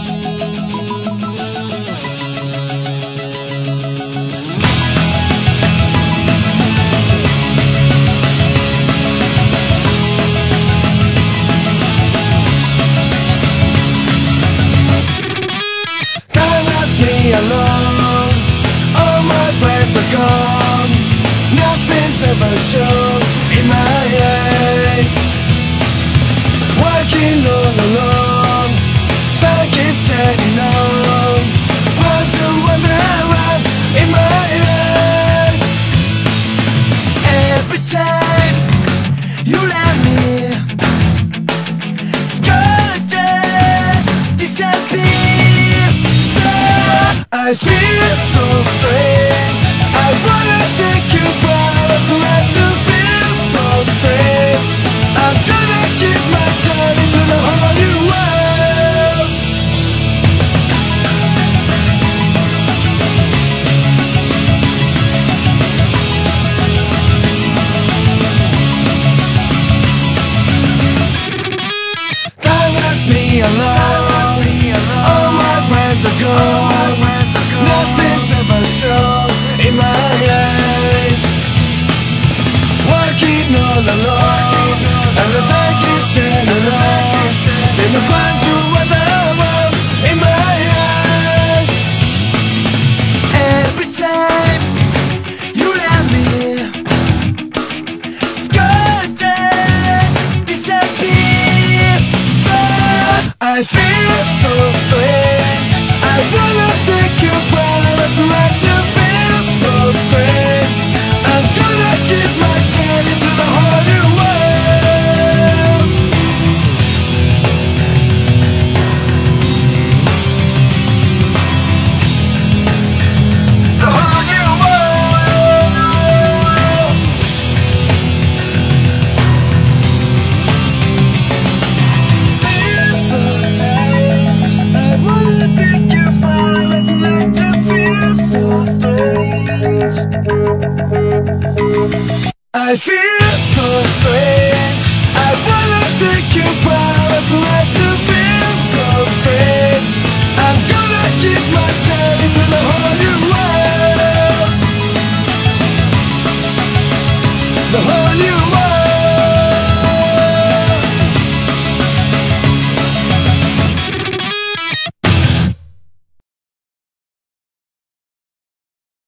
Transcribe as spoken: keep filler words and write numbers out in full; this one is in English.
Alone, all my friends are gone. Nothing's ever shown in my eyes. Working all alone, sun keeps shining on. Fun to wander around in my life. Every time you let me, scourges disappear. So I feel so strange. I wanna take you far, try to feel so strange. I'm gonna keep my time into the whole new world. Don't let me alone. All my friends are gone. Nothing's ever shown in my eyes. Working all alone, and the sun keeps shining on. Then I find you what I want in my eyes. Every time you let me, scourges disappear. So I feel so strange. I wanna take you far, try to feel so strange. I'm gonna keep my tail into the whole new world. The whole new world. Feel so strange. I wanna take you far, I'd like to feel so strange. I feel so strange. I wanna take you far, I'd like to feel so strange. I'm gonna keep my tail into the whole new world. The whole new world.